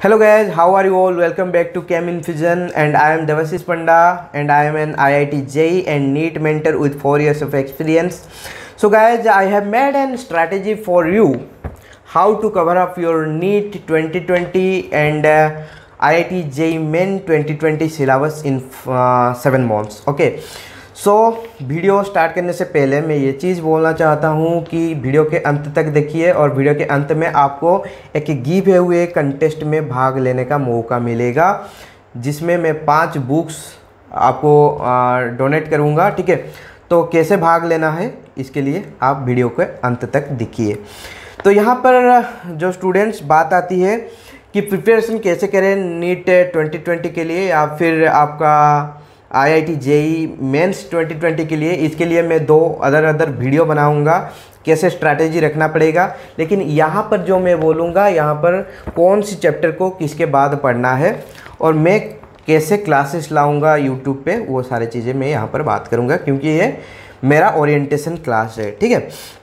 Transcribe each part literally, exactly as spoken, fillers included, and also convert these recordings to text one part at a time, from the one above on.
Hello guys, how are you all? Welcome back to Chem Infusion and I am Devashish Panda and I am an I I T J E E and NEET mentor with four years of experience. So guys, I have made a strategy for you how to cover up your NEET twenty twenty and uh, I I T J E E Main twenty twenty syllabus in uh, seven months. Okay. So so, video start करने से पहले मैं ये चीज़ बोलना चाहता हूँ कि video के अंत तक देखिए और वीडियो के अंत में आपको एक गिव हुए कंटेस्ट में भाग लेने का मौका मिलेगा जिसमें मैं पांच बुक्स आपको डोनेट करूँगा। ठीक है, तो कैसे भाग लेना है इसके लिए आप वीडियो के अंत तक देखिए। तो यहाँ पर जो स्टूडेंट्स बात आती है कि प्रिपरेशन कैसे करें नीट ट्वेंटी ट्वेंटी के लिए या फिर आपका I I T J E E mains twenty twenty के लिए, इसके लिए मैं दो अदर अदर वीडियो बनाऊंगा कैसे स्ट्रैटेजी रखना पड़ेगा। लेकिन यहाँ पर जो मैं बोलूँगा यहाँ पर कौन सी चैप्टर को किसके बाद पढ़ना है और मैं कैसे क्लासेस लाऊंगा यूट्यूब पे, वो सारी चीज़ें मैं यहाँ पर बात करूँगा क्योंकि ये मेरा ओरिएंटेशन क्लास है। ठीक है,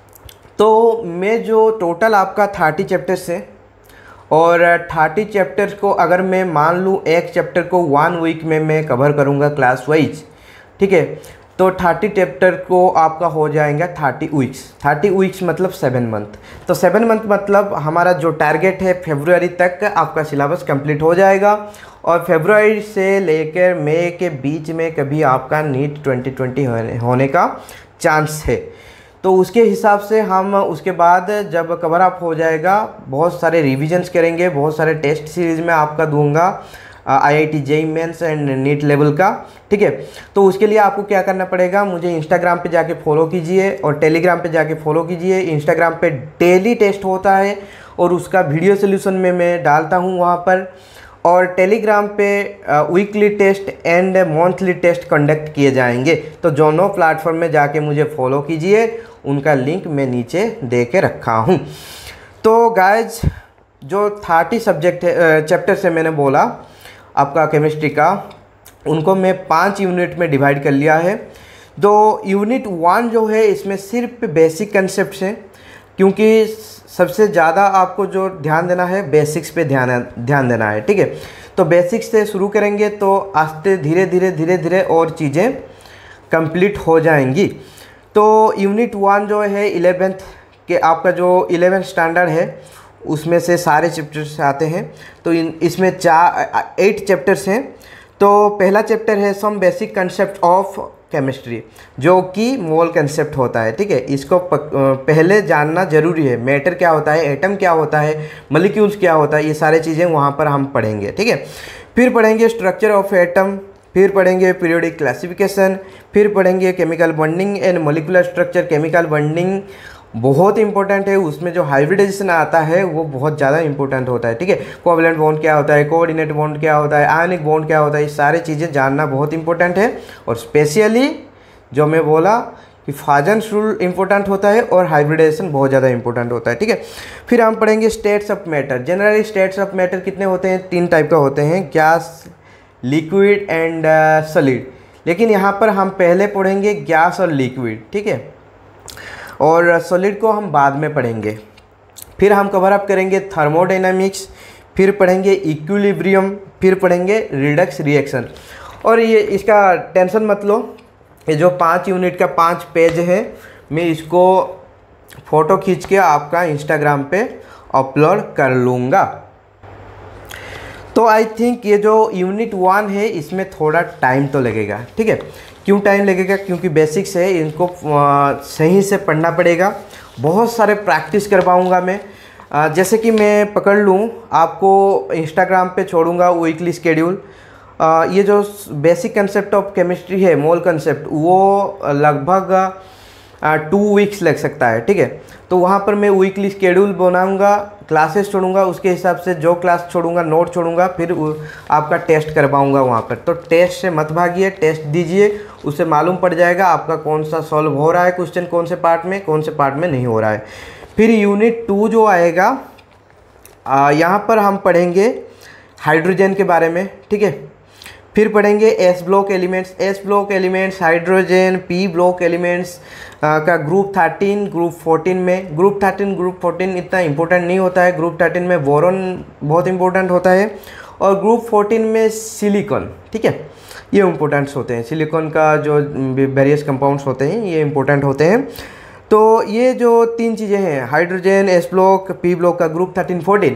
तो मैं जो टोटल आपका थर्टी चैप्टर्स है और थर्टी चैप्टर्स को अगर मैं मान लूँ एक चैप्टर को वन वीक में मैं कवर करूँगा क्लास वाइज, ठीक है, तो थर्टी चैप्टर को आपका हो जाएगा थर्टी वीक्स। थर्टी वीक्स मतलब सेवन मंथ। तो सेवन मंथ मतलब हमारा जो टारगेट है फरवरी तक आपका सिलेबस कंप्लीट हो जाएगा और फरवरी से लेकर मई के बीच में कभी आपका नीट ट्वेंटी ट्वेंटी होने का चांस है। तो उसके हिसाब से हम उसके बाद जब कवर अप हो जाएगा बहुत सारे रिविजन्स करेंगे, बहुत सारे टेस्ट सीरीज़ में आपका दूंगा I I T J E E mains and NEET level का। ठीक है, तो उसके लिए आपको क्या करना पड़ेगा, मुझे इंस्टाग्राम पे जाके फॉलो कीजिए और टेलीग्राम पे जाके फॉलो कीजिए। इंस्टाग्राम पे डेली टेस्ट होता है और उसका वीडियो सोल्यूशन में मैं डालता हूँ वहाँ पर, और टेलीग्राम पे weekly test and monthly test conduct किए जाएंगे। तो दोनों प्लेटफॉर्म में जाके मुझे फॉलो कीजिए, उनका लिंक मैं नीचे दे के रखा हूँ। तो गाइज जो थर्टी सब्जेक्ट है चैप्टर से मैंने बोला आपका केमिस्ट्री का, उनको मैं पांच यूनिट में डिवाइड कर लिया है। तो यूनिट वन जो है इसमें सिर्फ बेसिक कंसेप्ट हैं क्योंकि सबसे ज़्यादा आपको जो ध्यान देना है बेसिक्स पे ध्यान ध्यान देना है। ठीक है, तो बेसिक्स से शुरू करेंगे तो आस्ते धीरे धीरे धीरे धीरे और चीज़ें कंप्लीट हो जाएंगी। तो यूनिट वन जो है इलेवेंथ के आपका जो इलेवेंथ स्टैंडर्ड है उसमें से सारे चैप्टर्स आते हैं। तो इन इसमें चार एट चैप्टर्स हैं। तो पहला चैप्टर है some basic concept of chemistry जो कि मोल कंसेप्ट होता है। ठीक है, इसको पहले जानना ज़रूरी है। मैटर क्या होता है, एटम क्या होता है, मॉलिक्यूल्स क्या होता है, ये सारे चीज़ें वहाँ पर हम पढ़ेंगे। ठीक है, फिर पढ़ेंगे स्ट्रक्चर ऑफ एटम, फिर पढ़ेंगे पीरियोडिक क्लासिफिकेशन, फिर पढ़ेंगे chemical bonding and molecular structure. Chemical bonding बहुत इंपॉर्टेंट है, उसमें जो हाइब्रिडाइजेशन आता है वो बहुत ज़्यादा इंपॉर्टेंट होता है। ठीक है, कोवैलेंट बॉन्ड क्या होता है, कोऑर्डिनेट बॉन्ड क्या होता है, आयनिक बॉन्ड क्या होता है, ये सारी चीज़ें जानना बहुत इंपॉर्टेंट है। और स्पेशली जो मैं बोला कि फाजन्स रूल इंपॉर्टेंट होता है और हाइब्रिडाइजेशन बहुत ज़्यादा इंपॉर्टेंट होता है। ठीक है, फिर हम पढ़ेंगे states of matter. Generally states of matter कितने होते हैं, तीन टाइप का होते हैं, गैस, लिक्विड एंड सॉलिड। लेकिन यहाँ पर हम पहले पढ़ेंगे गैस और लिक्विड। ठीक है, और सॉलिड को हम बाद में पढ़ेंगे। फिर हम कवर अप करेंगे थर्मोडायनामिक्स, फिर पढ़ेंगे इक्विलिब्रियम, फिर पढ़ेंगे रिडक्स रिएक्शन। और ये इसका टेंशन मत लो, ये जो पाँच यूनिट का पाँच पेज है मैं इसको फ़ोटो खींच के आपका इंस्टाग्राम पे अपलोड कर लूँगा। तो आई थिंक ये जो यूनिट वन है इसमें थोड़ा टाइम तो लगेगा। ठीक है, क्यों टाइम लगेगा, क्योंकि बेसिक्स है, इनको सही से पढ़ना पड़ेगा। बहुत सारे प्रैक्टिस करवाऊँगा मैं, जैसे कि मैं पकड़ लूँ आपको इंस्टाग्राम पे छोड़ूंगा वीकली स्केड्यूल। ये जो बेसिक कंसेप्ट ऑफ केमिस्ट्री है, मोल कंसेप्ट, वो लगभग टू वीक्स लग सकता है। ठीक है, तो वहाँ पर मैं वीकली स्केड्यूल बनाऊंगा, क्लासेस छोड़ूंगा, उसके हिसाब से जो क्लास छोड़ूंगा नोट छोड़ूंगा, फिर आपका टेस्ट करवाऊंगा वहाँ पर। तो टेस्ट से मत भागिए, टेस्ट दीजिए, उससे मालूम पड़ जाएगा आपका कौन सा सॉल्व हो रहा है क्वेश्चन, कौन से पार्ट में, कौन से पार्ट में नहीं हो रहा है। फिर यूनिट टू जो आएगा यहाँ पर हम पढ़ेंगे हाइड्रोजन के बारे में। ठीक है, फिर पढ़ेंगे s block elements. S block elements hydrogen, p block elements का ग्रुप थर्टीन, ग्रुप फोर्टीन में। ग्रुप थर्टीन ग्रुप फोर्टीन इतना इंपॉर्टेंट नहीं होता है। ग्रुप थर्टीन में बोरॉन बहुत इंपॉर्टेंट होता है और ग्रुप फोर्टीन में सिलिकॉन, ठीक है, ये इम्पोर्टेंट्स होते हैं। सिलिकॉन का जो वेरियस कंपाउंड्स होते हैं ये इंपॉर्टेंट होते हैं। तो ये जो तीन चीज़ें हैं, hydrogen, s block, p block का ग्रुप थर्टीन फोर्टीन,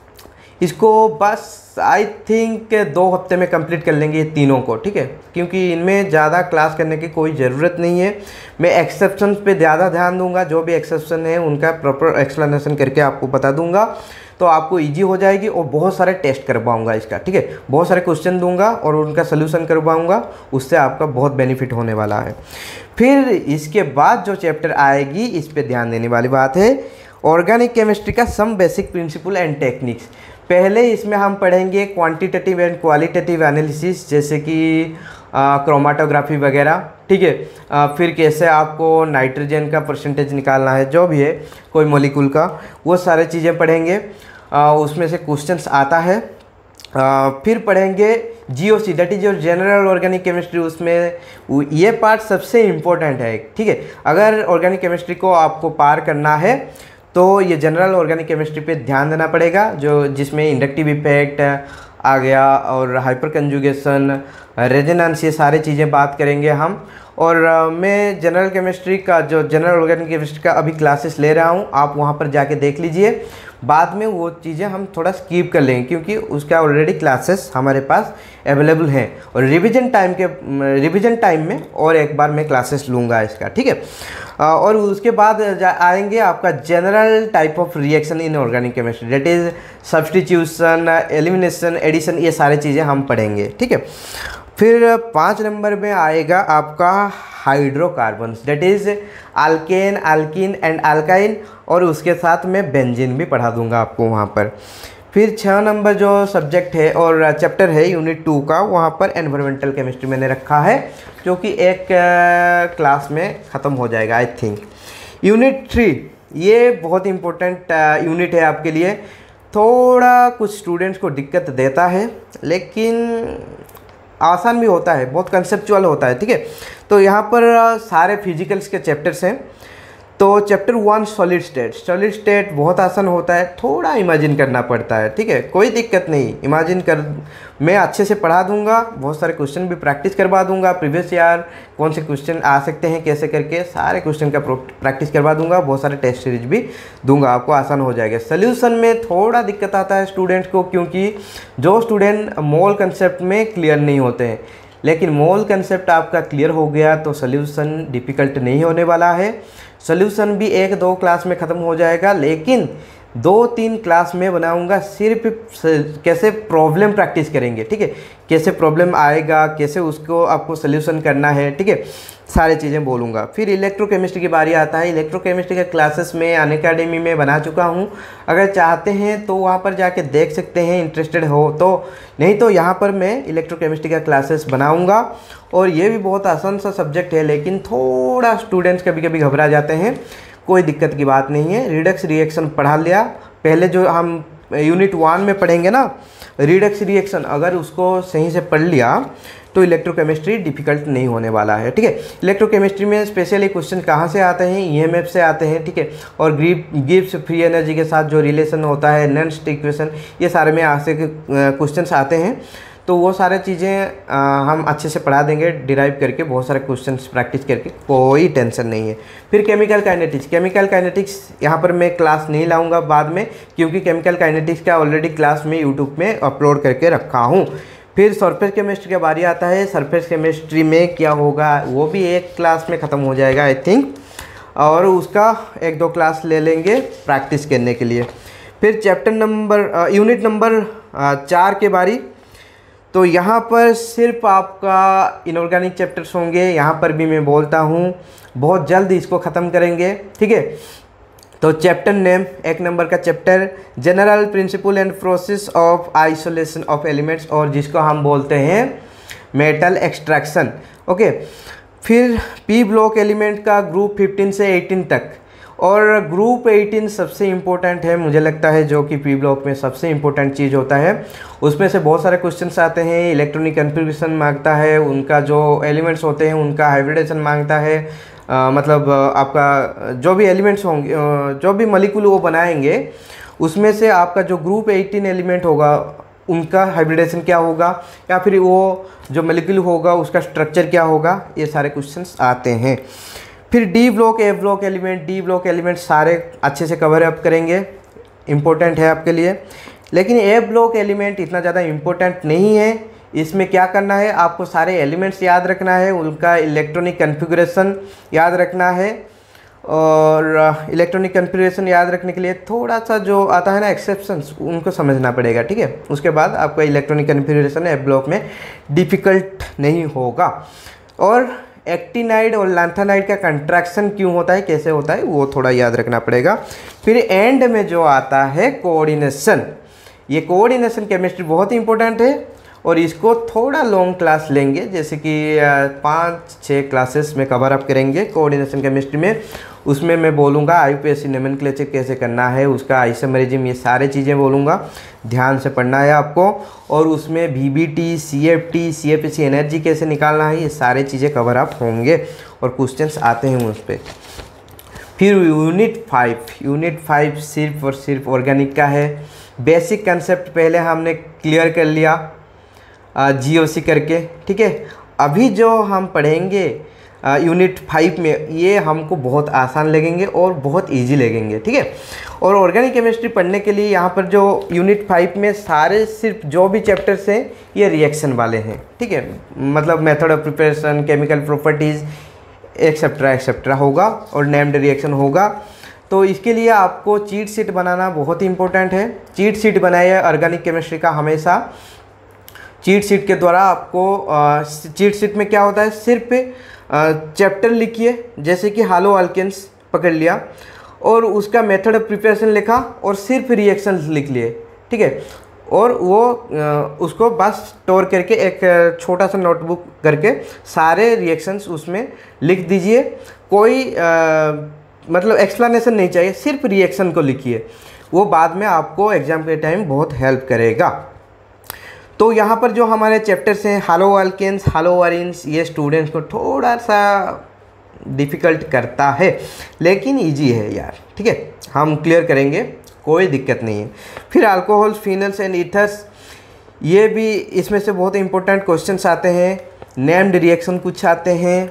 इसको बस आई थिंक दो हफ्ते में कंप्लीट कर लेंगे ये तीनों को, ठीक है, क्योंकि इनमें ज़्यादा क्लास करने की कोई ज़रूरत नहीं है। मैं एक्सेप्शन पे ज़्यादा ध्यान दूंगा, जो भी एक्सेप्शन है उनका प्रॉपर एक्सप्लेनेशन करके आपको बता दूंगा, तो आपको इजी हो जाएगी। और बहुत सारे टेस्ट करवाऊंगा इसका, ठीक है, बहुत सारे क्वेश्चन दूंगा और उनका सोल्यूशन करवाऊंगा, उससे आपका बहुत बेनिफिट होने वाला है। फिर इसके बाद जो चैप्टर आएगी इस पर ध्यान देने वाली बात है, ऑर्गेनिक केमिस्ट्री का some basic principle and techniques. पहले इसमें हम पढ़ेंगे क्वांटिटेटिव एंड क्वालिटेटिव एनालिसिस, जैसे कि क्रोमाटोग्राफी वगैरह, ठीक है। आ, फिर कैसे आपको नाइट्रोजन का परसेंटेज निकालना है, जो भी है कोई मॉलिक्यूल का, वो सारे चीज़ें पढ़ेंगे। आ, उसमें से क्वेश्चंस आता है। आ, फिर पढ़ेंगे GOC, that is your general organic chemistry. उसमें ये पार्ट सबसे इम्पोर्टेंट है, ठीक है। अगर ऑर्गेनिक केमिस्ट्री को आपको पार करना है तो ये जनरल ऑर्गेनिक केमिस्ट्री पे ध्यान देना पड़ेगा, जो जिसमें इंडक्टिव इफेक्ट आ गया और हाइपर कंजुगेशन, रेजोनेंस, ये सारी चीज़ें बात करेंगे हम। और uh, मैं जनरल केमिस्ट्री का जो जनरल ऑर्गेनिक केमिस्ट्री का अभी क्लासेस ले रहा हूँ, आप वहाँ पर जाके देख लीजिए। बाद में वो चीज़ें हम थोड़ा स्किप कर लेंगे क्योंकि उसका ऑलरेडी क्लासेस हमारे पास अवेलेबल हैं। और रिवीजन टाइम के रिवीजन टाइम में और एक बार मैं क्लासेस लूँगा इसका, ठीक है। और उसके बाद आएंगे आपका general type of reaction in organic chemistry, that is substitution, elimination, addition, ये सारी चीज़ें हम पढ़ेंगे, ठीक है। फिर पाँच नंबर में आएगा आपका hydrocarbons, that is alkane, alkene and alkyne, और उसके साथ में बेंजीन भी पढ़ा दूंगा आपको वहाँ पर। फिर छः नंबर जो सब्जेक्ट है और चैप्टर है यूनिट टू का, वहाँ पर एनवायरमेंटल केमिस्ट्री मैंने रखा है, जो कि एक क्लास में ख़त्म हो जाएगा आई थिंक। यूनिट थ्री ये बहुत इम्पोर्टेंट यूनिट है आपके लिए। थोड़ा कुछ स्टूडेंट्स को दिक्कत देता है लेकिन आसान भी होता है, बहुत कंसेप्चुअल होता है, ठीक है। तो यहाँ पर सारे फिजिकल्स के चैप्टर्स हैं। तो chapter one solid state, solid state बहुत आसान होता है, थोड़ा इमेजिन करना पड़ता है, ठीक है, कोई दिक्कत नहीं, इमेजिन कर मैं अच्छे से पढ़ा दूंगा, बहुत सारे क्वेश्चन भी प्रैक्टिस करवा दूंगा, प्रीवियस ईयर कौन से क्वेश्चन आ सकते हैं कैसे करके सारे क्वेश्चन का प्रैक्टिस करवा दूंगा, बहुत सारे टेस्ट सीरीज भी दूंगा, आपको आसान हो जाएगा। सोल्यूशन में थोड़ा दिक्कत आता है स्टूडेंट्स को, क्योंकि जो स्टूडेंट मोल कंसेप्ट में क्लियर नहीं होते हैं, लेकिन मोल कंसेप्ट आपका क्लियर हो गया तो सोल्यूशन डिफ़िकल्ट नहीं होने वाला है। सोल्यूशन भी एक दो क्लास में ख़त्म हो जाएगा, लेकिन दो तीन क्लास में बनाऊंगा सिर्फ कैसे प्रॉब्लम प्रैक्टिस करेंगे, ठीक है, कैसे प्रॉब्लम आएगा, कैसे उसको आपको सोल्यूशन करना है, ठीक है, सारी चीज़ें बोलूँगा। फिर इलेक्ट्रोकेमिस्ट्री की बारी आता है। इलेक्ट्रोकेमिस्ट्री के क्लासेस में अनअकैडमी में बना चुका हूँ, अगर चाहते हैं तो वहाँ पर जाके देख सकते हैं, इंटरेस्टेड हो तो, नहीं तो यहाँ पर मैं इलेक्ट्रोकेमिस्ट्री का क्लासेस बनाऊँगा। और ये भी बहुत आसान सा सब्जेक्ट है, लेकिन थोड़ा स्टूडेंट्स कभी कभी घबरा जाते हैं, कोई दिक्कत की बात नहीं है। रिडक्स रिएक्शन पढ़ा लिया पहले, जो हम यूनिट वन में पढ़ेंगे ना रिडक्स रिएक्शन, अगर उसको सही से पढ़ लिया तो इलेक्ट्रोकेमिस्ट्री डिफ़िकल्ट नहीं होने वाला है, ठीक है। इलेक्ट्रोकेमिस्ट्री में स्पेशली क्वेश्चन कहाँ से आते हैं, ईएमएफ से आते हैं, ठीक है, और ग्रिप गिब्स फ्री एनर्जी के साथ जो रिलेशन होता है, नॉन इक्वेशन, ये सारे में आज से क्वेश्चन आते हैं। तो वो सारे चीज़ें हम अच्छे से पढ़ा देंगे डिराइव करके, बहुत सारे क्वेश्चंस प्रैक्टिस करके, कोई टेंशन नहीं है। फिर केमिकल काइनेटिक्स, केमिकल काइनेटिक्स यहाँ पर मैं क्लास नहीं लाऊंगा बाद में, क्योंकि केमिकल काइनेटिक्स का ऑलरेडी क्लास में यूट्यूब में अपलोड करके रखा हूँ। फिर सरफेस केमिस्ट्री का बारी आता है। सरफेस केमिस्ट्री में क्या होगा वो भी एक क्लास में ख़त्म हो जाएगा आई थिंक, और उसका एक दो क्लास ले लेंगे प्रैक्टिस करने के लिए। फिर चैप्टर नंबर यूनिट नंबर चार के बारी, तो यहाँ पर सिर्फ आपका इनऑर्गेनिक चैप्टर्स होंगे, यहाँ पर भी मैं बोलता हूँ बहुत जल्द इसको ख़त्म करेंगे, ठीक है। तो चैप्टर नेम, एक नंबर का chapter general principle and process of isolation of elements, और जिसको हम बोलते हैं मेटल एक्सट्रैक्शन, ओके। फिर पी ब्लॉक एलिमेंट का ग्रुप फिफ्टीन से एटीन तक, और ग्रुप एटीन सबसे इम्पोर्टेंट है मुझे लगता है, जो कि पी ब्लॉक में सबसे इम्पोर्टेंट चीज़ होता है। उसमें से बहुत सारे क्वेश्चंस आते हैं। इलेक्ट्रॉनिक कन्फिग्रेशन मांगता है, उनका जो एलिमेंट्स होते हैं उनका हाइब्रिडेशन मांगता है। आ, मतलब आपका जो भी एलिमेंट्स होंगे, जो भी मॉलिक्यूल वो बनाएंगे, उसमें से आपका जो ग्रुप एटीन एलिमेंट होगा उनका हाइब्रिडेशन क्या होगा, या फिर वो जो मॉलिक्यूल होगा उसका स्ट्रक्चर क्या होगा, ये सारे क्वेश्चंस आते हैं। फिर d block, a block element, d block element सारे अच्छे से कवर अप करेंगे, इम्पोर्टेंट है आपके लिए। लेकिन ए ब्लॉक एलिमेंट इतना ज़्यादा इम्पोर्टेंट नहीं है। इसमें क्या करना है, आपको सारे एलिमेंट्स याद रखना है, उनका इलेक्ट्रॉनिक कन्फिगरेशन याद रखना है। और इलेक्ट्रॉनिक कन्फिगरेशन याद रखने के लिए थोड़ा सा जो आता है ना एक्सेप्शंस, उनको समझना पड़ेगा, ठीक है। उसके बाद आपका इलेक्ट्रॉनिक कन्फिगरेशन ए ब्लॉक में डिफ़िकल्ट नहीं होगा। और एक्टिनाइड और लैंथेनाइड का कंट्रैक्शन क्यों होता है, कैसे होता है, वो थोड़ा याद रखना पड़ेगा। फिर एंड में जो आता है कोऑर्डिनेशन, ये कोऑर्डिनेशन केमिस्ट्री बहुत ही इंपॉर्टेंट है और इसको थोड़ा लॉन्ग क्लास लेंगे, जैसे कि पाँच छः क्लासेस में कवर अप करेंगे कोऑर्डिनेशन केमिस्ट्री में। उसमें मैं बोलूँगा आईयूपीएसी नोमेनक्लेचर कैसे करना है, उसका आइसोमेरिज्म, ये सारे चीज़ें बोलूँगा, ध्यान से पढ़ना है आपको। और उसमें वीबीटी, सीएफटी, सीएफएसी एनर्जी कैसे निकालना है, ये सारे चीज़ें कवर अप होंगे और क्वेश्चंस आते हैं उस पर। फिर यूनिट फाइव, यूनिट फाइव सिर्फ और सिर्फ ऑर्गेनिक का है। बेसिक कंसेप्ट पहले हमने क्लियर कर लिया जीओसी करके, ठीक है। अभी जो हम पढ़ेंगे यूनिट फाइव में, ये हमको बहुत आसान लगेंगे और बहुत इजी लगेंगे, ठीक है। और ऑर्गेनिक केमिस्ट्री पढ़ने के लिए यहाँ पर जो यूनिट फाइव में सारे सिर्फ जो भी चैप्टर्स हैं ये रिएक्शन वाले हैं, ठीक है। मतलब method of preparation, chemical properties etcetera etcetera होगा और नेम्ड रिएक्शन होगा। तो इसके लिए आपको चीट शीट बनाना बहुत ही इंपॉर्टेंट है। चीट शीट बनाइए ऑर्गेनिक केमिस्ट्री का हमेशा। चीट शीट के द्वारा आपको, चीट शीट में क्या होता है, सिर्फ चैप्टर लिखिए, जैसे कि हालो अल्केन्स पकड़ लिया और उसका मेथड ऑफ प्रिपरेशन लिखा और सिर्फ रिएक्शंस लिख लिए, ठीक है। और वो उसको बस स्टोर करके एक छोटा सा नोटबुक करके सारे रिएक्शंस उसमें लिख दीजिए। कोई आ, मतलब एक्सप्लेनेशन नहीं चाहिए, सिर्फ रिएक्शन को लिखिए, वो बाद में आपको एग्जाम के टाइम बहुत हेल्प करेगा। तो यहाँ पर जो हमारे चैप्टर्स हैं हालो अल्केन्स, हालो अरीन्स, ये स्टूडेंट्स को थोड़ा सा डिफ़िकल्ट करता है, लेकिन इजी है यार, ठीक है। हम क्लियर करेंगे, कोई दिक्कत नहीं है। फिर अल्कोहल, फिनल्स एंड ईथर्स, ये भी इसमें से बहुत इंपॉर्टेंट क्वेश्चंस आते हैं। नेम्ड रिएक्शन कुछ आते हैं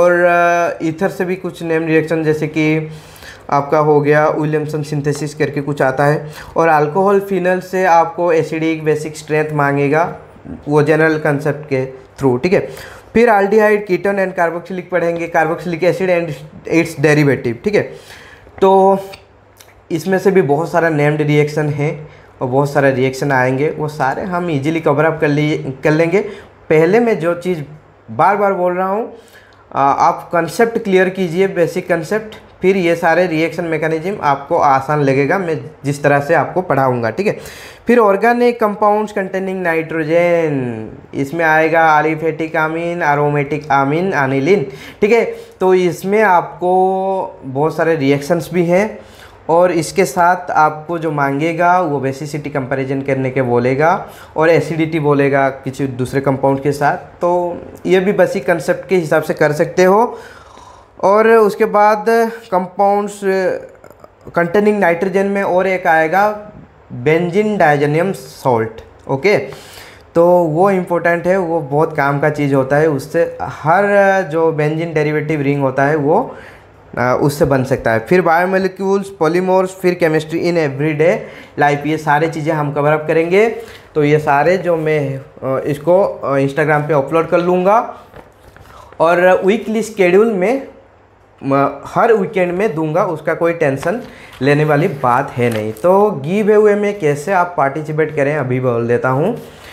और ईथर से भी कुछ नेम्ड रिएक्शन, जैसे कि आपका हो गया विलियमसन सिंथेसिस करके कुछ आता है। और अल्कोहल फिनल से आपको एसिडिक बेसिक स्ट्रेंथ मांगेगा, वो जनरल कंसेप्ट के थ्रू, ठीक है। फिर एल्डिहाइड, कीटोन एंड कार्बोक्सिलिक पढ़ेंगे, carboxylic acid and its derivative, ठीक है। तो इसमें से भी बहुत सारा नेम्ड रिएक्शन है और बहुत सारे रिएक्शन आएंगे, वो सारे हम इजीली कवर अप कर लिए कर लेंगे। पहले मैं जो चीज़ बार बार बोल रहा हूँ, आप कंसेप्ट क्लियर कीजिए, बेसिक कंसेप्ट, फिर ये सारे रिएक्शन मैकेनिज्म आपको आसान लगेगा, मैं जिस तरह से आपको पढ़ाऊंगा, ठीक है। फिर ऑर्गेनिक कंपाउंड्स कंटेनिंग नाइट्रोजन, इसमें आएगा एलिफेटिक आमीन, एरोमेटिक आमीन, एनिलीन, ठीक है। तो इसमें आपको बहुत सारे रिएक्शंस भी हैं और इसके साथ आपको जो मांगेगा वो बेसिसिटी कंपैरिजन करने के बोलेगा और एसिडिटी बोलेगा किसी दूसरे कंपाउंड के साथ। तो ये भी बेसिक कंसेप्ट के हिसाब से कर सकते हो। और उसके बाद कंपाउंड्स कंटेनिंग नाइट्रोजन में और एक आएगा बेंजीन डायजेनियम सॉल्ट, ओके। तो वो इम्पोर्टेंट है, वो बहुत काम का चीज़ होता है, उससे हर जो बेंजीन डेरिवेटिव रिंग होता है वो उससे बन सकता है। फिर बायोमोलिक्यूल्स, पॉलीमर्स, फिर केमिस्ट्री इन एवरीडे लाइफ, ये सारे चीज़ें हम कवर अप करेंगे। तो ये सारे जो मैं इसको इंस्टाग्राम पे अपलोड कर लूँगा और वीकली स्केड्यूल में हर वीकेंड में दूंगा, उसका कोई टेंशन लेने वाली बात है नहीं। तो गिव अवे में कैसे आप पार्टिसिपेट करें अभी बोल देता हूँ।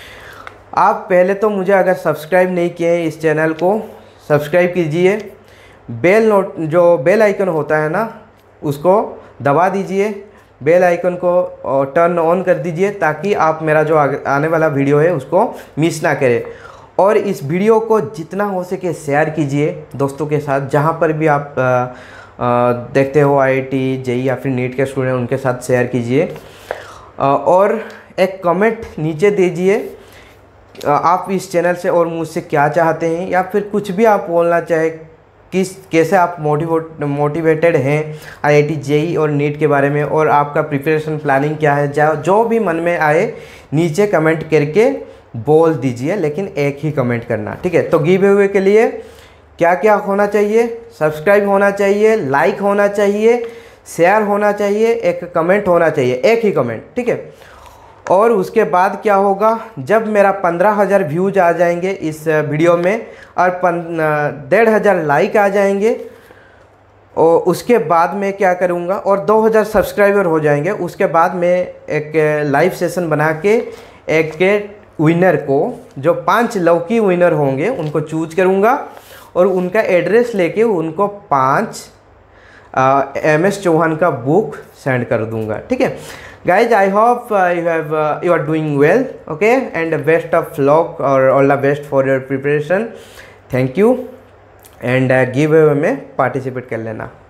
आप पहले तो मुझे अगर सब्सक्राइब नहीं किए हैं इस चैनल को सब्सक्राइब कीजिए, बेल नोट जो बेल आइकन होता है ना उसको दबा दीजिए, बेल आइकन को टर्न ऑन कर दीजिए ताकि आप मेरा जो आने वाला वीडियो है उसको मिस ना करें। और इस वीडियो को जितना हो सके शेयर कीजिए दोस्तों के साथ, जहाँ पर भी आप देखते हो आईआईटी जेई या फिर नीट के स्टूडेंट, उनके साथ शेयर कीजिए। और एक कमेंट नीचे दीजिए आप इस चैनल से और मुझसे क्या चाहते हैं, या फिर कुछ भी आप बोलना चाहे, किस कैसे आप मोटिवेट मोटिवेटेड हैं आईआईटी जेई और नीट के बारे में, और आपका प्रिपरेशन प्लानिंग क्या है। जो जो भी मन में आए नीचे कमेंट करके बोल दीजिए, लेकिन एक ही कमेंट करना, ठीक है। तो गिव अवे के लिए क्या क्या होना चाहिए? सब्सक्राइब होना चाहिए, लाइक होना चाहिए, शेयर होना चाहिए, एक कमेंट होना चाहिए, एक ही कमेंट, ठीक है। और उसके बाद क्या होगा, जब मेरा पंद्रह हज़ार व्यूज आ जाएंगे इस वीडियो में और डेढ़ हज़ार लाइक आ जाएंगे, और उसके बाद मैं क्या करूँगा, और दो हज़ार सब्सक्राइबर हो जाएंगे, उसके बाद मैं एक लाइव सेशन बना के एक विनर को, जो पांच लौकी विनर होंगे उनको चूज करूँगा, और उनका एड्रेस लेके उनको पाँच एम एस चौहान का बुक सेंड कर दूँगा, ठीक है। Guys, I hope uh, you have uh, you are doing well, okay, and best of luck or all the best for your preparation. Thank you, and uh, give away में participate कर लेना।